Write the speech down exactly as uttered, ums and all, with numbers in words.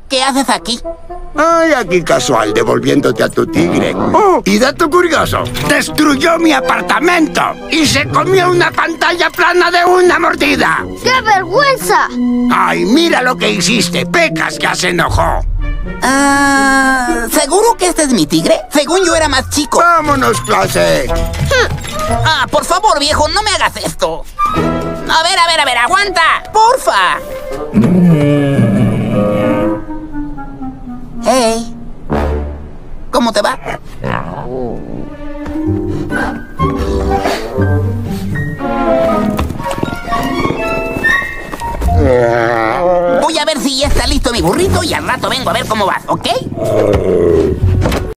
¿Qué haces aquí? Ay, aquí casual, devolviéndote a tu tigre. Oh, y dato curioso, destruyó mi apartamento y se comió una pantalla plana de una mordida. ¡Qué vergüenza! Ay, mira lo que hiciste, Pecas ya se enojó. Ah, ¿seguro que este es mi tigre? Según yo era más chico. Vámonos, clase. Ah, por favor, viejo, no me hagas esto. A ver, a ver, a ver, aguanta. Porfa. Hey, ¿cómo te va? Voy a ver si ya está listo mi burrito y al rato vengo a ver cómo vas, ¿ok?